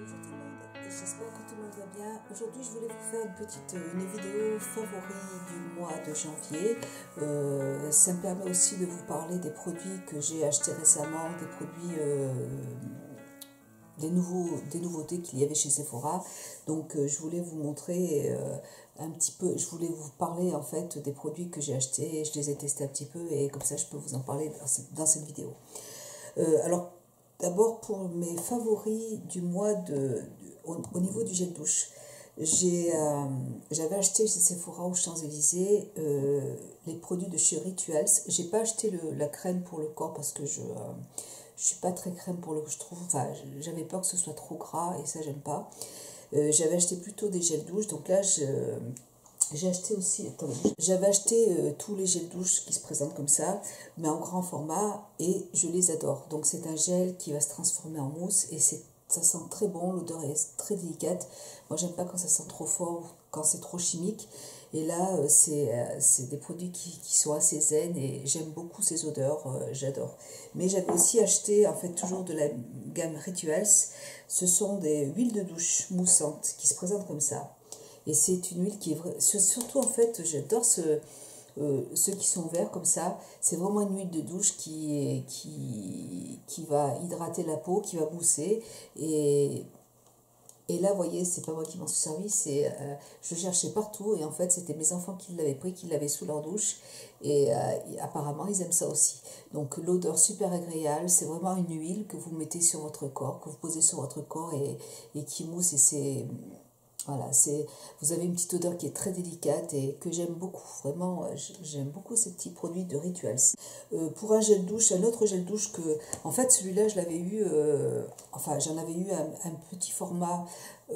Bonjour tout le monde, j'espère que tout le monde va bien. Aujourd'hui je voulais vous faire une vidéo favori du mois de janvier. Ça me permet aussi de vous parler des produits que j'ai achetés récemment, des produits, des nouveautés qu'il y avait chez Sephora. Donc je voulais vous montrer un petit peu, je voulais vous parler en fait des produits que j'ai achetés, je les ai testés un petit peu et comme ça je peux vous en parler dans cette vidéo. Alors d'abord pour mes favoris du mois au niveau du gel douche. J'avais acheté chez Sephora aux Champs-Élysées les produits de chez Rituals. J'ai pas acheté la crème pour le corps parce que je suis pas très crème pour le corps, je trouve. Enfin, j'avais peur que ce soit trop gras et ça j'aime pas. J'avais acheté plutôt des gels douche. Donc là j'ai acheté aussi, j'avais acheté tous les gels douche qui se présentent comme ça, mais en grand format, et je les adore. Donc c'est un gel qui va se transformer en mousse, et ça sent très bon, l'odeur est très délicate. Moi j'aime pas quand ça sent trop fort, quand c'est trop chimique. Et là c'est des produits qui sont assez zen, et j'aime beaucoup ces odeurs, j'adore. Mais j'avais aussi acheté, en fait toujours de la gamme Rituals, ce sont des huiles de douche moussantes qui se présentent comme ça. Et c'est une huile qui est surtout en fait, j'adore ceux qui sont verts comme ça. C'est vraiment une huile de douche qui va hydrater la peau, qui va mousser. Et là, vous voyez, c'est pas moi qui m'en suis servi, je cherchais partout et en fait, c'était mes enfants qui l'avaient pris, qui l'avaient sous leur douche. Et apparemment, ils aiment ça aussi. Donc, l'odeur super agréable, c'est vraiment une huile que vous mettez sur votre corps, que vous posez sur votre corps et qui mousse. Et voilà, vous avez une petite odeur qui est très délicate et que j'aime beaucoup. Vraiment, j'aime beaucoup ces petits produits de Rituals. Pour un gel douche, un autre gel douche en fait, celui-là, je l'avais eu, j'en avais eu un petit format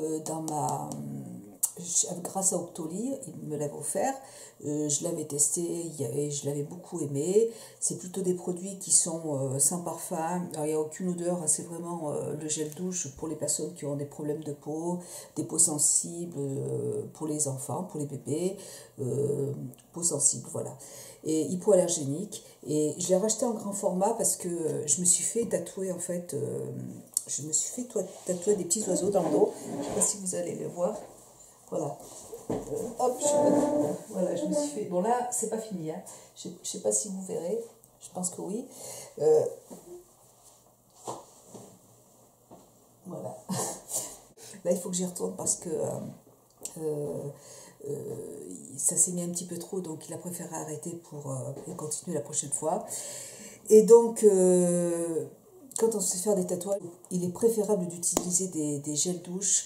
grâce à Octoly, il me l'avait offert. Je l'avais testé et je l'avais beaucoup aimé. C'est plutôt des produits qui sont sans parfum. Alors, il n'y a aucune odeur, hein, c'est vraiment le gel douche pour les personnes qui ont des problèmes de peau, des peaux sensibles, pour les enfants, pour les bébés, peau sensible, voilà. Et hypoallergénique. Et je l'ai racheté en grand format parce que je me suis fait tatouer en fait. Je me suis fait tatouer des petits oiseaux dans le dos. Je ne sais pas si vous allez les voir. Voilà. Hop, voilà, je me suis fait. Bon, là, c'est pas fini. Hein. Je ne sais pas si vous verrez. Je pense que oui. Voilà. Là, il faut que j'y retourne parce que ça s'est mis un petit peu trop. Donc, il a préféré arrêter pour continuer la prochaine fois. Et donc, quand on se fait faire des tatouages, il est préférable d'utiliser des gels douche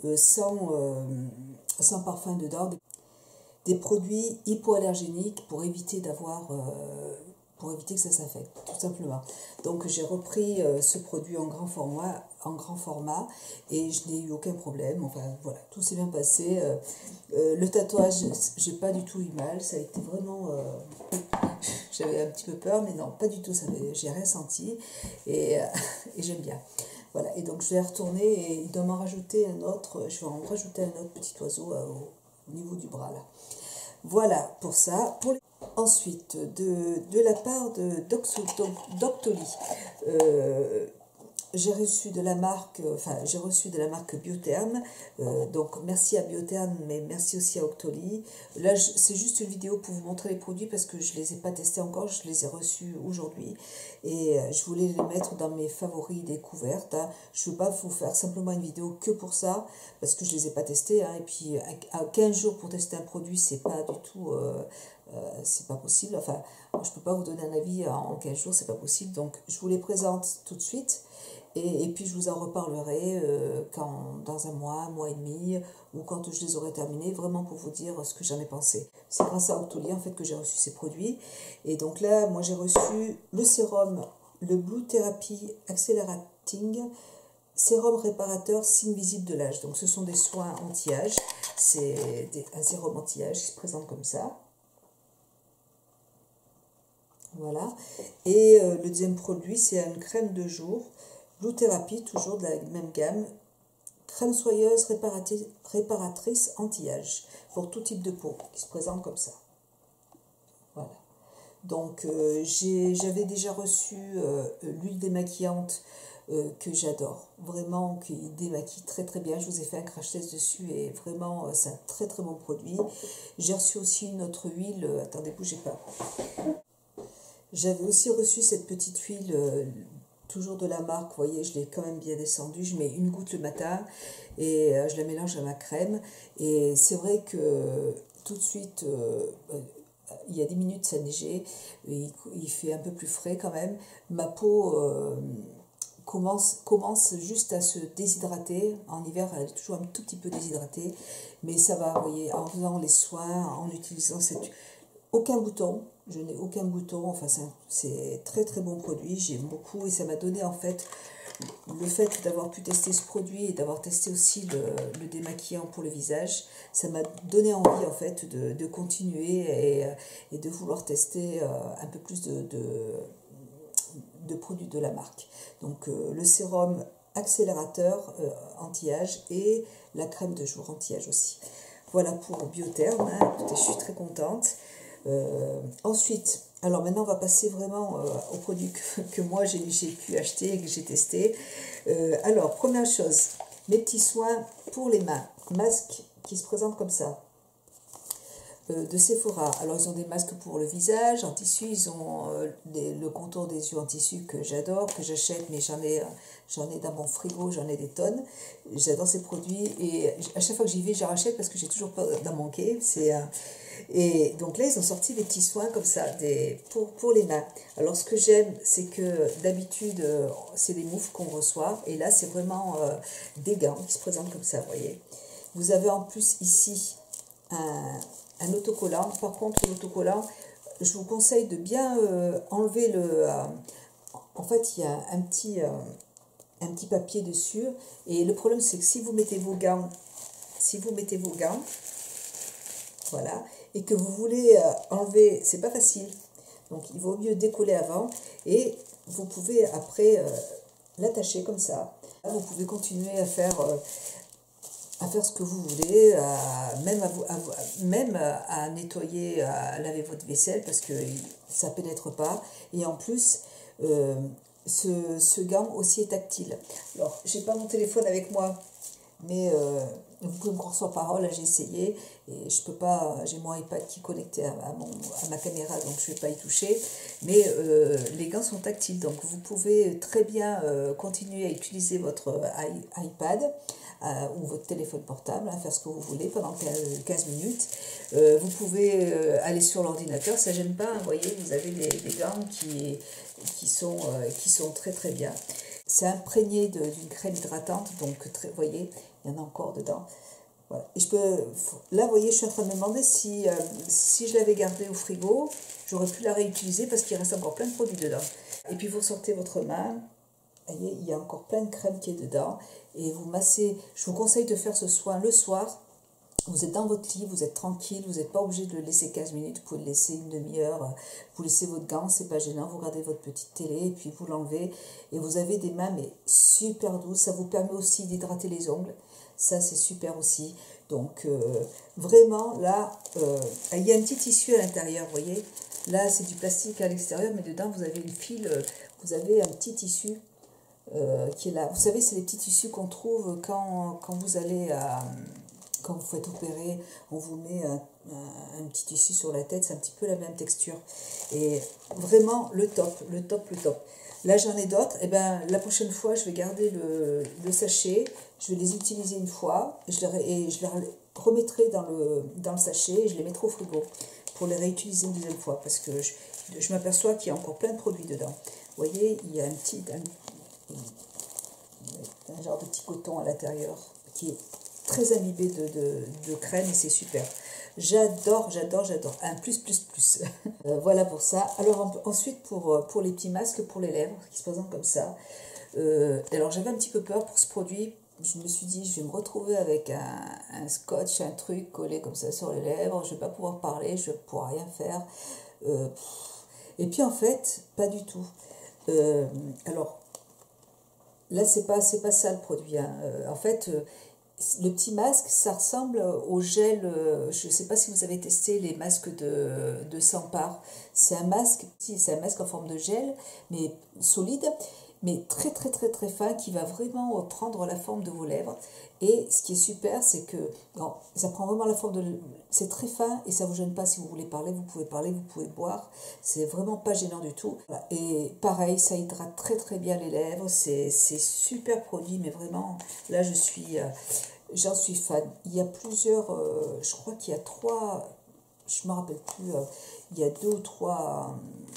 sans parfum dedans, des produits hypoallergéniques pour éviter que ça s'infecte, tout simplement. Donc j'ai repris ce produit en grand format et je n'ai eu aucun problème. Enfin voilà, tout s'est bien passé. Le tatouage, j'ai pas du tout eu mal, ça a été vraiment... J'avais un petit peu peur, mais non, pas du tout, j'ai rien senti et j'aime bien. Voilà, et donc je vais retourner et il doit m'en rajouter un autre, je vais en rajouter un autre petit oiseau au niveau du bras là. Voilà pour ça. Ensuite, de la part d'Octoly, j'ai reçu de la marque Biotherm, donc merci à Biotherm, mais merci aussi à Octoly. Là, c'est juste une vidéo pour vous montrer les produits parce que je ne les ai pas testés encore, je les ai reçus aujourd'hui. Et je voulais les mettre dans mes favoris découvertes. Hein. Je ne veux pas vous faire simplement une vidéo que pour ça, parce que je ne les ai pas testés. Hein. Et puis, à 15 jours pour tester un produit, c'est pas du tout... c'est pas possible. Enfin, je ne peux pas vous donner un avis en 15 jours, c'est pas possible. Donc, je vous les présente tout de suite. Et puis je vous en reparlerai dans un mois et demi, ou quand je les aurai terminés, vraiment pour vous dire ce que j'en ai pensé. C'est grâce à Octoly en fait que j'ai reçu ces produits. Et donc là, moi j'ai reçu le sérum, le Blue Therapy Accelerating, sérum réparateur signe visible de l'âge. Donc ce sont des soins anti-âge, c'est un sérum anti-âge qui se présente comme ça. Voilà. Et le deuxième produit, c'est une crème de jour, Blue Therapy, toujours de la même gamme, crème soyeuse réparatrice anti-âge pour tout type de peau, qui se présente comme ça. Voilà. Donc j'avais déjà reçu l'huile démaquillante que j'adore. Vraiment, qui démaquille très très bien. Je vous ai fait un crash test dessus et vraiment, c'est un très très bon produit. J'ai reçu aussi une autre huile. Attendez, bougez pas. J'avais aussi reçu cette petite huile, toujours de la marque, vous voyez, je l'ai quand même bien descendue. Je mets une goutte le matin et je la mélange à ma crème. Et c'est vrai que tout de suite, il y a 10 minutes, ça neigeait, il fait un peu plus frais quand même. Ma peau commence juste à se déshydrater. En hiver, elle est toujours un tout petit peu déshydratée, mais ça va, vous voyez, en faisant les soins, en utilisant cette... Aucun bouton, je n'ai aucun bouton, enfin c'est très très bon produit, j'aime beaucoup et ça m'a donné en fait le fait d'avoir pu tester ce produit et d'avoir testé aussi le démaquillant pour le visage, ça m'a donné envie en fait de continuer et de vouloir tester un peu plus de produits de la marque. Donc le sérum accélérateur anti-âge et la crème de jour anti-âge aussi. Voilà pour Biotherm, hein. Écoutez, je suis très contente. Ensuite, alors maintenant on va passer vraiment aux produits que moi j'ai pu acheter et que j'ai testé. Alors, première chose, mes petits soins pour les mains, masque qui se présente comme ça. De Sephora. Alors ils ont des masques pour le visage en tissu, ils ont le contour des yeux en tissu que j'adore, que j'achète, mais j'en ai dans mon frigo, j'en ai des tonnes. J'adore ces produits et à chaque fois que j'y vais, j'en rachète parce que j'ai toujours peur d'en manquer. Et donc là, ils ont sorti des petits soins comme ça, pour les mains. Alors ce que j'aime, c'est que d'habitude, c'est des moufles qu'on reçoit et là, c'est vraiment des gants qui se présentent comme ça, vous voyez. Vous avez en plus ici un autocollant. Par contre, l'autocollant, je vous conseille de bien enlever le... en fait, il y a un petit papier dessus. Et le problème, c'est que si vous mettez vos gants, voilà, et que vous voulez enlever, c'est pas facile. Donc, il vaut mieux décoller avant. Et vous pouvez après l'attacher comme ça. Vous pouvez continuer à faire ce que vous voulez, même à nettoyer, à laver votre vaisselle parce que ça ne pénètre pas. Et en plus, ce gant aussi est tactile. Alors, je n'ai pas mon téléphone avec moi, mais vous pouvez me croire sur parole, j'ai essayé et je peux pas, j'ai mon iPad qui est connecté à ma caméra, donc je ne vais pas y toucher. Mais les gants sont tactiles, donc vous pouvez très bien continuer à utiliser votre iPad ou votre téléphone portable, faire ce que vous voulez pendant 15 minutes. Vous pouvez aller sur l'ordinateur, ça ne gêne pas, vous voyez, vous avez des gants qui sont très très bien. C'est imprégné d'une crème hydratante, donc vous voyez, il y en a encore dedans. Voilà. Et là, vous voyez, je suis en train de me demander si je l'avais gardé au frigo, j'aurais pu la réutiliser parce qu'il reste encore plein de produits dedans. Et puis vous sortez votre main. Vous voyez, il y a encore plein de crème qui est dedans. Et vous massez. Je vous conseille de faire ce soin le soir. Vous êtes dans votre lit, vous êtes tranquille, vous n'êtes pas obligé de le laisser 15 minutes, vous pouvez le laisser une demi-heure, vous laissez votre gant, c'est pas gênant, vous regardez votre petite télé et puis vous l'enlevez. Et vous avez des mains mais super douces, ça vous permet aussi d'hydrater les ongles, ça c'est super aussi. Donc vraiment là, il y a un petit tissu à l'intérieur, vous voyez. Là c'est du plastique à l'extérieur, mais dedans vous avez une file, vous avez un petit tissu. Qui est là. Vous savez, c'est les petits tissus qu'on trouve quand vous allez quand vous faites opérer, on vous met un petit tissu sur la tête, c'est un petit peu la même texture. Et vraiment le top. Là j'en ai d'autres, et ben la prochaine fois je vais garder le sachet, je vais les utiliser une fois, et je les remettrai dans le sachet et je les mettrai au frigo pour les réutiliser une deuxième fois, parce que je m'aperçois qu'il y a encore plein de produits dedans. Vous voyez, il y a un genre de petit coton à l'intérieur qui est très imbibé de crème et c'est super. J'adore. Un plus. Voilà pour ça. Alors ensuite pour les petits masques pour les lèvres qui se présentent comme ça. Alors j'avais un petit peu peur pour ce produit. Je me suis dit, je vais me retrouver avec un scotch, un truc collé comme ça sur les lèvres. Je ne vais pas pouvoir parler, je ne pourrai rien faire. Et puis en fait, pas du tout. Alors, là, c'est pas ça le produit. Hein. En fait, le petit masque, ça ressemble au gel. Je ne sais pas si vous avez testé les masques de 100 parts. C'est un masque en forme de gel, mais solide. mais très très très très fin, qui va vraiment prendre la forme de vos lèvres. Et ce qui est super, c'est que non, ça prend vraiment la forme de... C'est très fin et ça ne vous gêne pas. Si vous voulez parler, vous pouvez boire. C'est vraiment pas gênant du tout. Voilà. Et pareil, ça hydrate très très bien les lèvres. C'est super produit, mais vraiment, là j'en suis fan. Il y a plusieurs, je crois qu'il y a 3, je ne me rappelle plus, il y a 2 ou 3,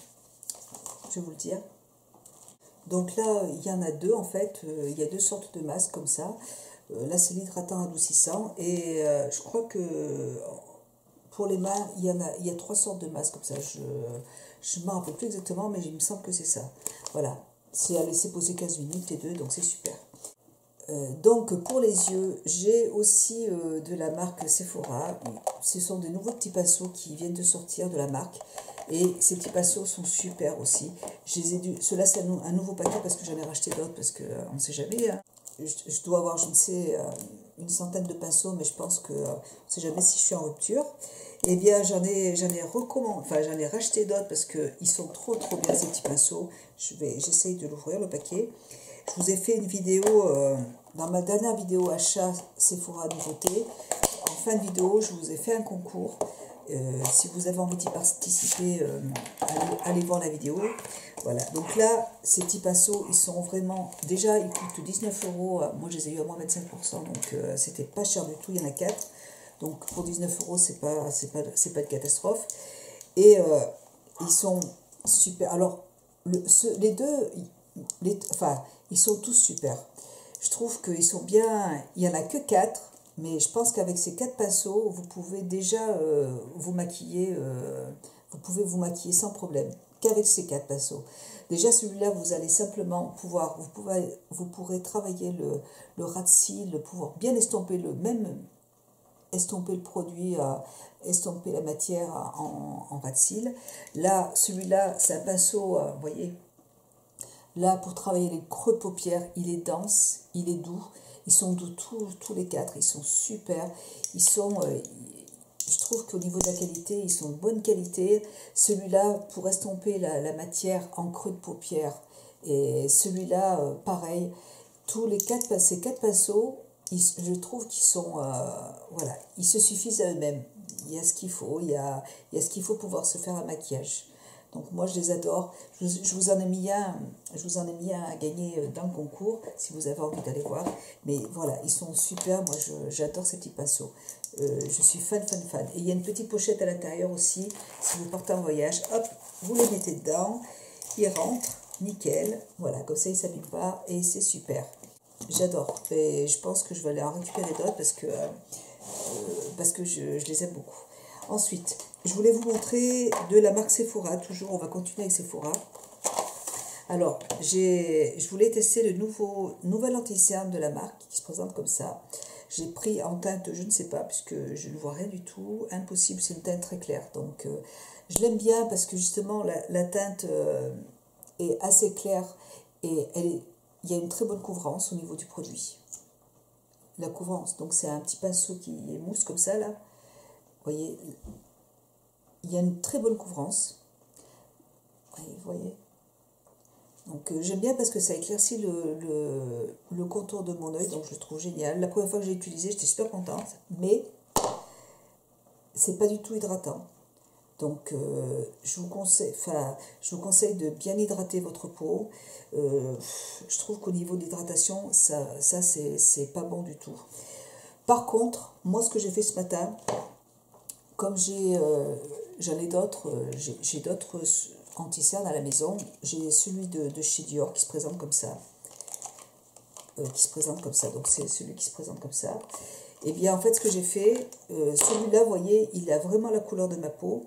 je vais vous le dire. Donc là, il y en a 2 en fait, il y a 2 sortes de masques comme ça. Là, c'est l'hydratant adoucissant et je crois que pour les mains, il y a 3 sortes de masques comme ça. Je ne me rappelle plus exactement, mais il me semble que c'est ça. Voilà, c'est à laisser poser 15 minutes les deux, donc c'est super. Donc pour les yeux, j'ai aussi de la marque Sephora. Ce sont des nouveaux petits pinceaux qui viennent de sortir de la marque. Et ces petits pinceaux sont super aussi. Ceux-là, c'est un nouveau paquet parce que j'en ai racheté d'autres parce qu'on ne sait jamais. Hein. Je dois avoir, je ne sais, une centaine de pinceaux, mais je pense que on ne sait jamais si je suis en rupture. Eh bien, j'en ai racheté d'autres parce qu'ils sont trop bien ces petits pinceaux. J'essaye de l'ouvrir le paquet. Je vous ai fait une vidéo, dans ma dernière vidéo achat Sephora nouveauté. En fin de vidéo, je vous ai fait un concours. Si vous avez envie d'y participer, allez voir la vidéo. Voilà, donc là, ces petits pinceaux, ils sont vraiment... Déjà, ils coûtent 19 euros. Moi, je les ai eu à moins 25%, donc c'était pas cher du tout. Il y en a 4. Donc pour 19 euros, c'est pas de catastrophe. Et ils sont super. Alors, les deux, enfin, ils sont tous super. Je trouve qu'ils sont bien... Il n'y en a que 4. Mais je pense qu'avec ces 4 pinceaux, vous pouvez déjà vous maquiller. Vous pouvez vous maquiller sans problème. Qu'avec ces 4 pinceaux. Déjà, celui-là, vous allez simplement pouvoir... Vous pourrez travailler le ras de cils, pouvoir bien estomper estomper le produit, estomper la matière en ras de cils. Là, celui-là, c'est un pinceau, vous voyez, là, pour travailler les creux de paupières, il est dense, il est doux. Ils sont doux tous les 4, ils sont super. Je trouve qu'au niveau de la qualité, ils sont de bonne qualité. Celui-là, pour estomper la matière en creux de paupières. Et celui-là, pareil. Ces 4 pinceaux, je trouve qu'ils sont... voilà, ils se suffisent à eux-mêmes. Il y a ce qu'il faut, il y a ce qu'il faut pouvoir se faire un maquillage. Donc moi, je les adore. Je vous en ai mis un à gagner dans le concours, si vous avez envie d'aller voir. Mais voilà, ils sont super. Moi, j'adore ces petits pinceaux. Je suis fan. Et il y a une petite pochette à l'intérieur aussi. Si vous partez en voyage, hop, vous les mettez dedans. Ils rentrent, nickel. Voilà, comme ça, ils ne s'abîment pas. Et c'est super. J'adore. Et je pense que je vais aller en récupérer d'autres parce que je les aime beaucoup. Ensuite, je voulais vous montrer de la marque Sephora. Toujours, on va continuer avec Sephora. Alors, je voulais tester le nouvel anti-cerne de la marque qui se présente comme ça. J'ai pris en teinte, je ne sais pas, puisque je ne vois rien du tout. Impossible, c'est une teinte très claire. Donc, je l'aime bien parce que justement, la teinte est assez claire et il y a une très bonne couvrance au niveau du produit. La couvrance, donc c'est un petit pinceau qui est mousse comme ça, là. Vous voyez, il y a une très bonne couvrance. Vous voyez. Donc j'aime bien parce que ça éclaircit le contour de mon œil, donc je le trouve génial. La première fois que j'ai utilisé, j'étais super contente, mais c'est pas du tout hydratant. Donc je vous conseille de bien hydrater votre peau. Je trouve qu'au niveau d'hydratation, ça c'est pas bon du tout. Par contre, moi ce que j'ai fait ce matin, comme j'en ai d'autres, j'ai d'autres anti-cernes à la maison. J'ai celui de chez Dior qui se présente comme ça. Donc c'est celui qui se présente comme ça. Et bien en fait ce que j'ai fait, celui-là, vous voyez, il a vraiment la couleur de ma peau.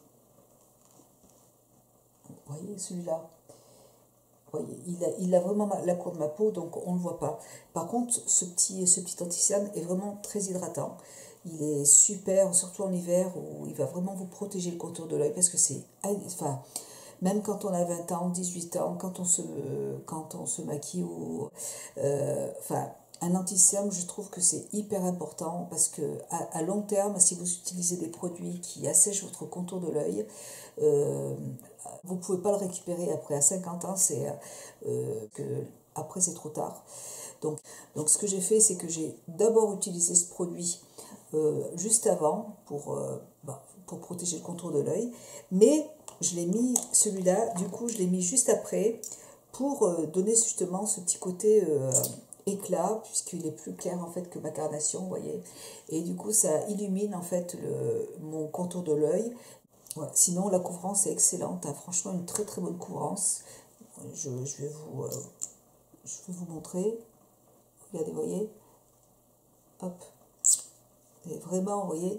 Vous voyez celui-là. Voyez, il a vraiment la couleur de ma peau, donc on ne le voit pas. Par contre, ce petit anti-cerne est vraiment très hydratant. Il est super, surtout en hiver, où il va vraiment vous protéger le contour de l'œil, parce que enfin, même quand on a 20 ans, 18 ans, quand on se maquille, enfin, un anti-cerne, je trouve que c'est hyper important parce que à long terme, si vous utilisez des produits qui assèchent votre contour de l'œil, vous ne pouvez pas le récupérer après. À 50 ans, après c'est trop tard. Donc ce que j'ai fait, c'est que j'ai d'abord utilisé ce produit juste avant pour protéger le contour de l'œil, mais je l'ai mis, celui-là, du coup, je l'ai mis juste après pour donner justement ce petit côté éclat, puisqu'il est plus clair en fait que ma carnation, vous voyez. Et du coup, ça illumine en fait mon contour de l'œil. Voilà. Sinon, la couvrance est excellente, hein. Franchement, une très très bonne couvrance. Je vais vous montrer. Regardez, vous voyez. Hop. Et vraiment, vous voyez.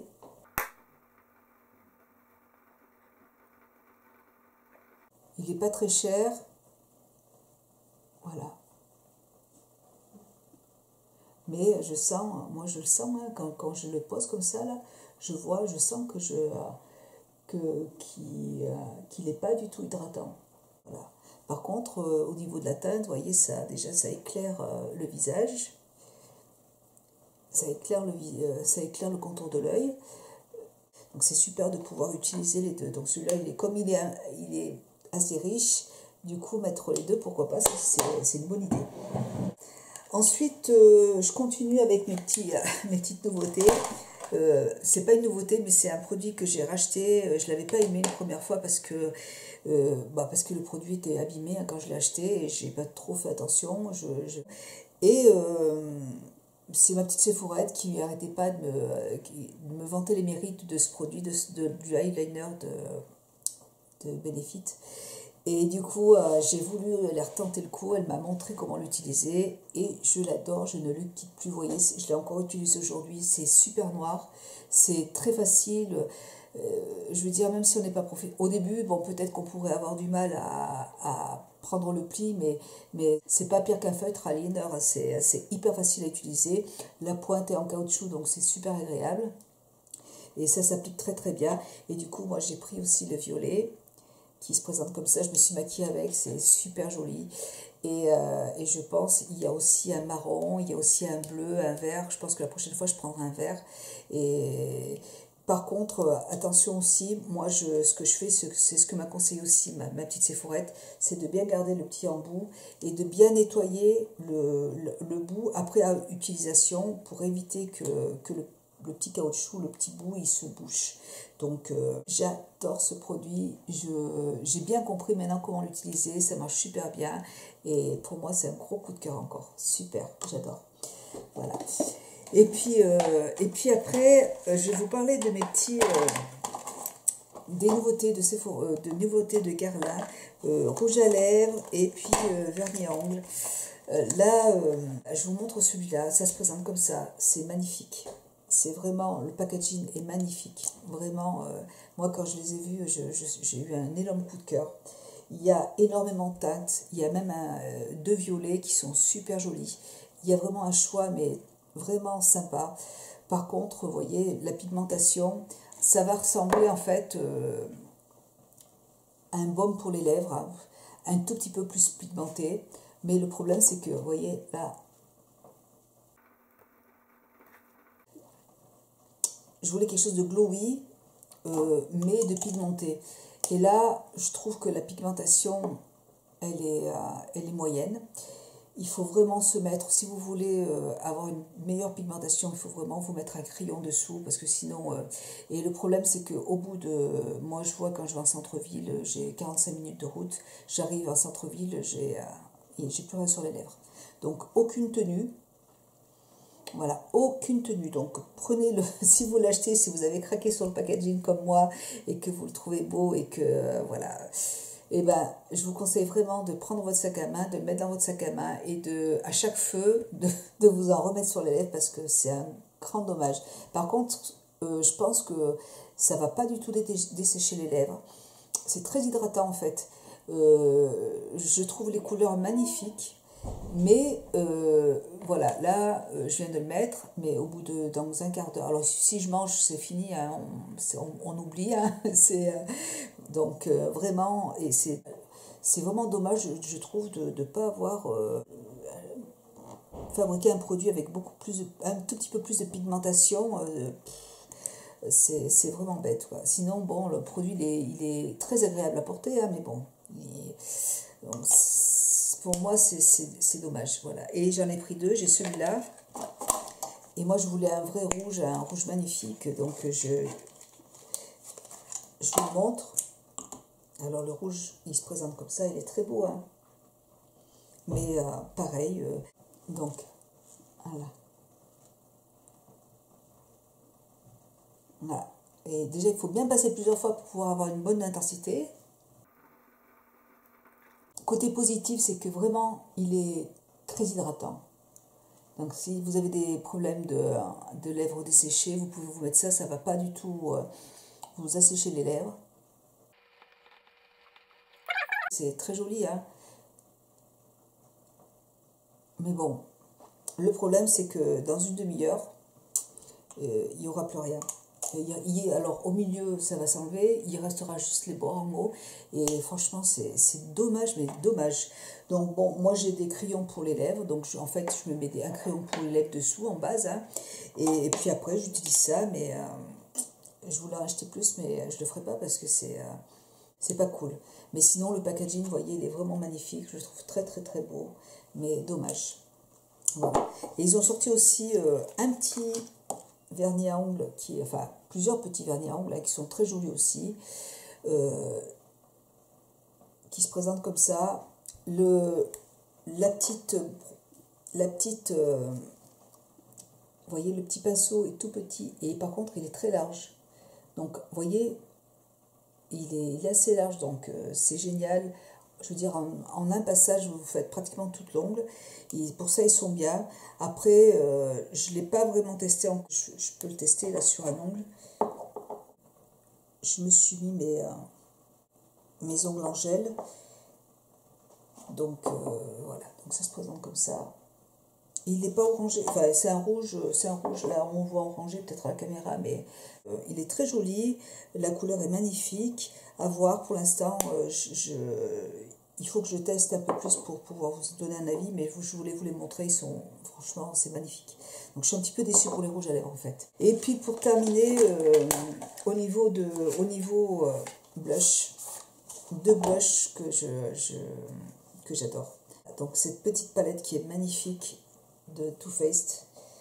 Il n'est pas très cher. Voilà. Mais je sens, moi je le sens, hein, quand je le pose comme ça, là, je sens qu'il n'est pas du tout hydratant. Voilà. Par contre, au niveau de la teinte, vous voyez, déjà ça éclaire le visage, ça éclaire le contour de l'œil. Donc c'est super de pouvoir utiliser les deux. Donc celui-là, comme il est assez riche, du coup mettre les deux, pourquoi pas, c'est une bonne idée. Ensuite, je continue avec mes petites nouveautés. C'est pas une nouveauté, mais c'est un produit que j'ai racheté. Je l'avais pas aimé une première fois parce que le produit était abîmé, hein, quand je l'ai acheté et j'ai pas trop fait attention. Et c'est ma petite Sephorette qui n'arrêtait pas de me vanter les mérites de ce produit, du eyeliner de Benefit. Et du coup, j'ai voulu leur tenter le coup. Elle m'a montré comment l'utiliser et je l'adore, je ne le quitte plus. Vous voyez, je l'ai encore utilisé aujourd'hui. C'est super noir, c'est très facile. Je veux dire, même si on n'est pas au début, bon, peut-être qu'on pourrait avoir du mal à prendre le pli, mais c'est pas pire qu'un feutre eyeliner. C'est hyper facile à utiliser. La pointe est en caoutchouc, donc c'est super agréable. Et ça s'applique très très bien. Et du coup, moi j'ai pris aussi le violet qui se présente comme ça. Je me suis maquillée avec, c'est super joli. Et je pense, il y a aussi un marron, il y a aussi un bleu, un vert. Je pense que la prochaine fois, je prendrai un vert. Et par contre, attention aussi, moi, ce que je fais, c'est ce que m'a conseillé aussi ma petite Séphorette, c'est de bien garder le petit embout et de bien nettoyer le bout après utilisation pour éviter que le petit caoutchouc, le petit bout, il se bouche. Donc j'adore ce produit, j'ai bien compris maintenant comment l'utiliser, ça marche super bien et pour moi c'est un gros coup de cœur encore, super, j'adore. Voilà. Et puis après, je vais vous parler de mes petits des nouveautés de Sephora, de nouveautés de Guerlain, rouge à lèvres et puis vernis à ongles. Là, je vous montre celui-là, ça se présente comme ça, c'est magnifique. C'est vraiment, le packaging est magnifique. Vraiment, moi quand je les ai vus, j'ai eu un énorme coup de cœur. Il y a énormément de teintes, il y a même deux violets qui sont super jolis. Il y a vraiment un choix, mais vraiment sympa. Par contre, vous voyez, la pigmentation, ça va ressembler en fait à un baume pour les lèvres, hein, un tout petit peu plus pigmenté. Mais le problème, c'est que, vous voyez, là, je voulais quelque chose de glowy, mais de pigmenté. Et là, je trouve que la pigmentation, elle est moyenne. Il faut vraiment se mettre, si vous voulez avoir une meilleure pigmentation, il faut vraiment vous mettre un crayon dessous, parce que sinon... et le problème, c'est qu'au bout de... Moi, je vois quand je vais en centre-ville, j'ai 45 minutes de route, j'arrive en centre-ville, j'ai plus rien sur les lèvres. Donc, aucune tenue. Voilà, aucune tenue. Donc prenez-le, si vous l'achetez, si vous avez craqué sur le packaging comme moi et que vous le trouvez beau et que voilà, et ben je vous conseille vraiment de prendre votre sac à main, de le mettre dans votre sac à main et à chaque feu de vous en remettre sur les lèvres parce que c'est un grand dommage. Par contre, je pense que ça va pas du tout dessécher les lèvres. C'est très hydratant en fait. Je trouve les couleurs magnifiques. Mais voilà, là, je viens de le mettre, mais dans un quart d'heure. Alors, si je mange, c'est fini, hein, on oublie. Hein, donc, vraiment, et c'est vraiment dommage, je trouve, de ne pas avoir fabriquer un produit avec un tout petit peu plus de pigmentation, c'est vraiment bête, quoi. Sinon, bon, le produit, il est très agréable à porter, hein, mais bon, donc, pour moi, c'est dommage, voilà. Et j'en ai pris deux, j'ai celui-là, et moi, je voulais un rouge magnifique, donc je vous le montre. Alors, le rouge, il se présente comme ça, il est très beau, hein. Mais pareil, donc, voilà. Voilà. Et déjà, il faut bien passer plusieurs fois pour pouvoir avoir une bonne intensité. Côté positif, c'est que vraiment, il est très hydratant. Donc, si vous avez des problèmes de lèvres desséchées, vous pouvez vous mettre ça. Ça ne va pas du tout vous assécher les lèvres. C'est très joli, hein. Mais bon, le problème, c'est que dans une demi-heure, il n'y aura plus rien. Alors au milieu ça va s'enlever, il restera juste les bords en haut et franchement c'est dommage, mais dommage. Donc bon, moi j'ai des crayons pour les lèvres, donc en fait je me mets un crayon pour les lèvres dessous en base, hein, et puis après j'utilise ça, mais je voulais en acheter plus mais je le ferai pas parce que c'est pas cool. Mais sinon le packaging, vous voyez, il est vraiment magnifique, je le trouve très très très beau, mais dommage. Voilà. Et ils ont sorti aussi un petit vernis à ongles, enfin plusieurs petits vernis à ongles là, qui sont très jolis aussi, qui se présentent comme ça. La petite, vous voyez, le petit pinceau est tout petit et par contre il est très large. Donc vous voyez, il est assez large, donc c'est génial. Je veux dire, en un passage, vous faites pratiquement toute l'ongle. Pour ça, ils sont bien. Après, je ne l'ai pas vraiment testé. Je peux le tester là sur un ongle. Je me suis mis mes ongles en gel. Donc, voilà. Donc, ça se présente comme ça. Il n'est pas orangé. Enfin, c'est un rouge. Là, on voit orangé peut-être à la caméra, mais il est très joli. La couleur est magnifique. À voir pour l'instant. Il faut que je teste un peu plus pour pouvoir vous donner un avis, mais je voulais vous les montrer, franchement, c'est magnifique. Donc je suis un petit peu déçue pour les rouges à lèvres en fait. Et puis pour terminer, au niveau blush, deux blushs que j'adore. Donc cette petite palette qui est magnifique de Too Faced.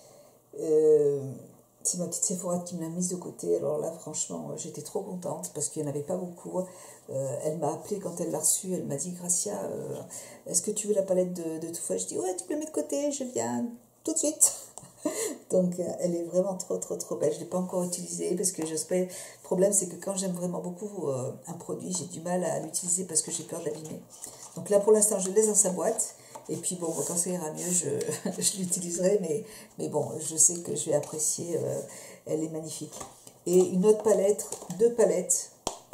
C'est ma petite Sephora qui me l'a mise de côté. Alors là, franchement, j'étais trop contente parce qu'il n'y en avait pas beaucoup. Elle m'a appelé quand elle l'a reçue. Elle m'a dit, Gracia, est-ce que tu veux la palette de Too Faced? Je dis, ouais, tu peux la mettre de côté, je viens tout de suite. Donc, elle est vraiment trop, trop, trop belle. Je ne l'ai pas encore utilisée parce que j'ose pas. Le problème, c'est que quand j'aime vraiment beaucoup un produit, j'ai du mal à l'utiliser parce que j'ai peur de l'abîmer. Donc là, pour l'instant, je le laisse dans sa boîte. Et puis bon, quand ça ira mieux, je l'utiliserai, mais bon, je sais que je vais apprécier, elle est magnifique. Et une autre palette, deux palettes,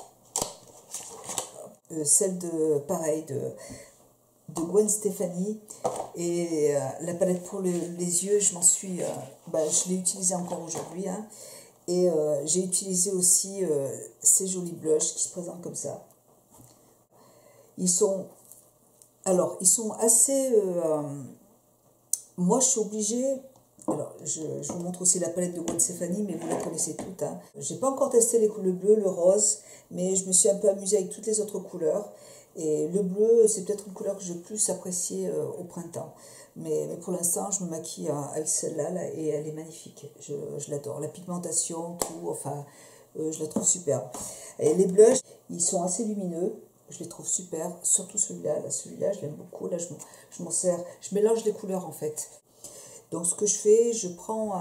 celle pareil, de Gwen Stefani, et la palette pour les yeux, je l'ai utilisée encore aujourd'hui, hein, et j'ai utilisé aussi ces jolis blushs qui se présentent comme ça. Ils sont assez... moi, je suis obligée... Alors, je vous montre aussi la palette de Gwen Stefani, mais vous la connaissez toutes. Hein. Je n'ai pas encore testé le bleu, le rose, mais je me suis un peu amusée avec toutes les autres couleurs. Et le bleu, c'est peut-être une couleur que je vais plus apprécier au printemps. Mais pour l'instant, je me maquille avec celle-là là, et elle est magnifique. Je l'adore. La pigmentation, tout, enfin, je la trouve superbe. Et les blushs, ils sont assez lumineux. Je les trouve super, surtout celui-là. Celui-là, je l'aime beaucoup. Là, je m'en sers. Je mélange les couleurs, en fait. Donc, ce que je fais, je prends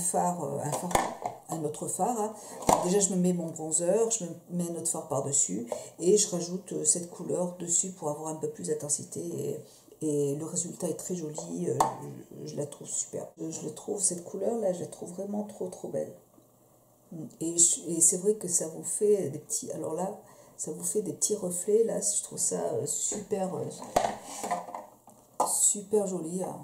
un autre fard. Hein. Déjà, je me mets mon bronzer, je me mets un autre fard par-dessus. Et je rajoute cette couleur dessus pour avoir un peu plus d'intensité. Et le résultat est très joli. Je la trouve super. Cette couleur-là, je la trouve vraiment trop, trop belle. Et c'est vrai que ça vous fait des petits... Alors là... Ça vous fait des petits reflets, là, je trouve ça super joli. Hein.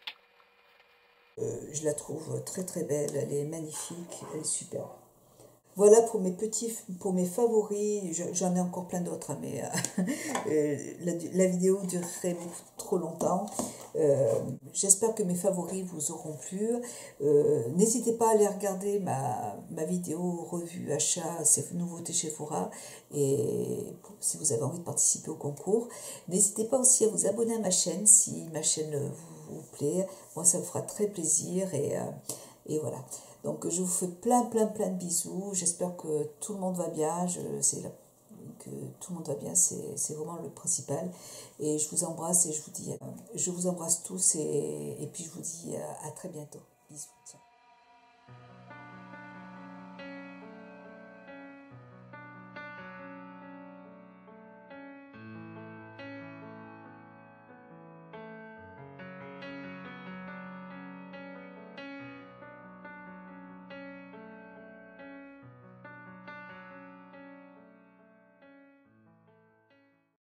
Je la trouve très très belle, elle est magnifique, elle est super. Voilà pour mes favoris. J'en ai encore plein d'autres, hein, mais la vidéo durerait beaucoup trop longtemps. J'espère que mes favoris vous auront plu. N'hésitez pas à aller regarder ma vidéo revue achat, ces nouveautés chez Sephora, et si vous avez envie de participer au concours. N'hésitez pas aussi à vous abonner à ma chaîne si ma chaîne vous plaît. Moi, ça me fera très plaisir, et voilà. Donc je vous fais plein de bisous. J'espère que tout le monde va bien. Que tout le monde va bien, c'est vraiment le principal. Et je vous embrasse et je vous embrasse tous, et puis je vous dis à très bientôt. Bisous. Ciao.